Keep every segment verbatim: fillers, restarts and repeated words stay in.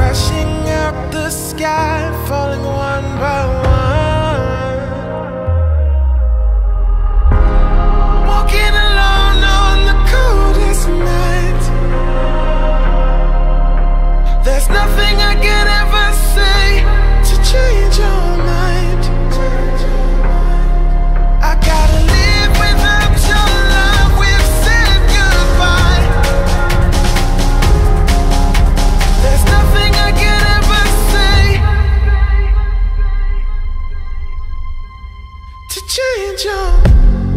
crashing out the sky, falling one by one. Walking alone on the coldest night. There's nothing I can ever say to change your mind. I gotta live without your love, we've said goodbye. There's nothing I can ever say to change your mind.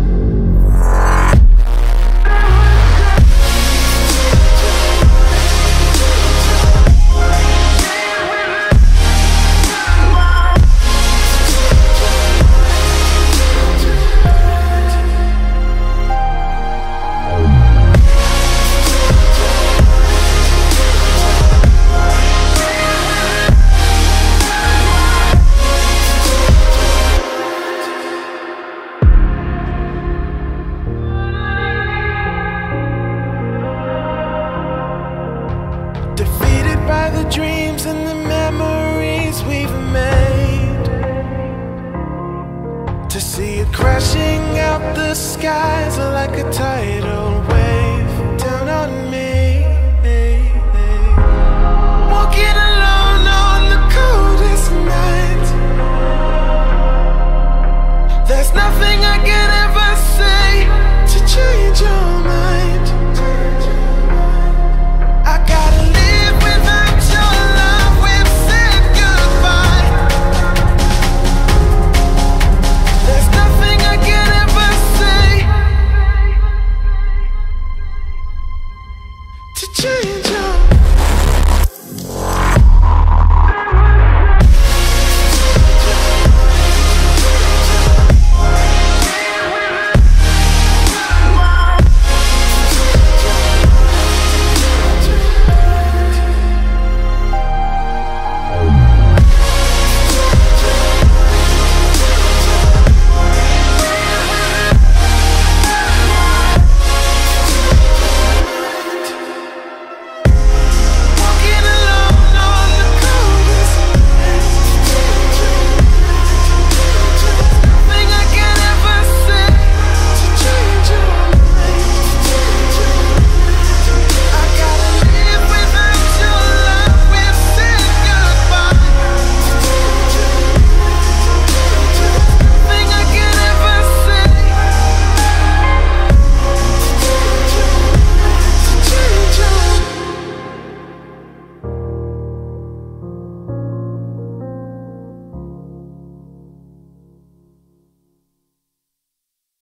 Defeated by the dreams and the memories we've made, to see it crashing out the skies like a tidal